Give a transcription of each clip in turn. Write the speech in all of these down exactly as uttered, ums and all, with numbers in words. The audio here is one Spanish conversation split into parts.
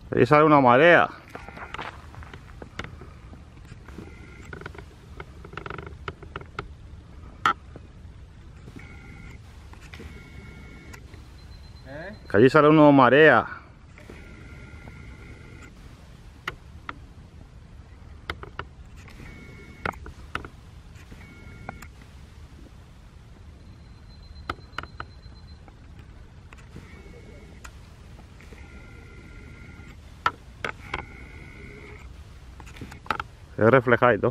Ahí sale una marea. ¿Eh? Que allí sale una marea. Se ve reflejado.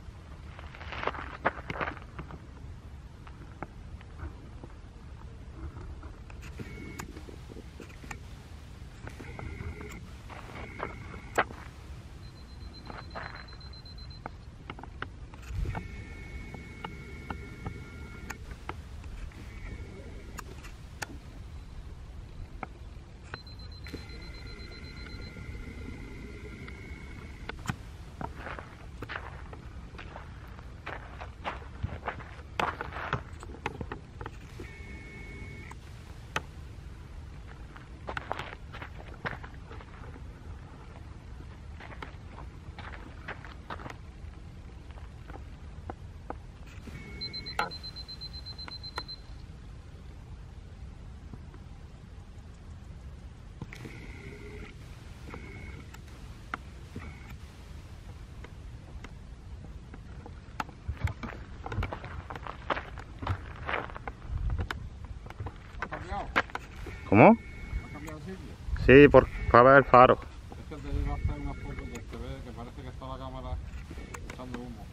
¿Ha cambiado? ¿Cómo? ¿Ha cambiado de sitio? Sí, por para ver el faro. Es que te iba a hacer una foto que se ve que parece que está la cámara echando humo.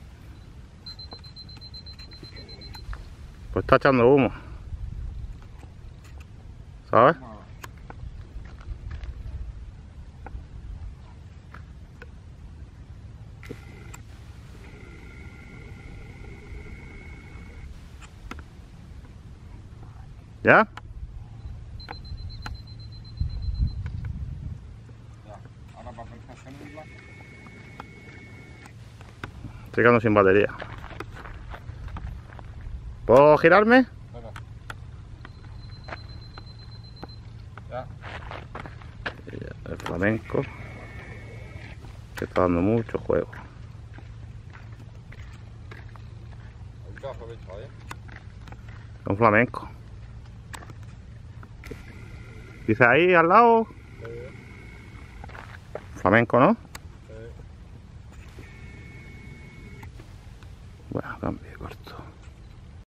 Pues está echando humo. ¿Sabes? Nada. ¿Ya? Ya. Ahora para perfeccionarla. Estoy quedando sin batería. ¿Puedo girarme? Espera. Ya. El flamenco. Que está dando mucho juego. ¿Qué has aprovechado, eh? Un flamenco. Dice ahí al lado. Sí. Flamenco, ¿no? Sí. Bueno, cambio.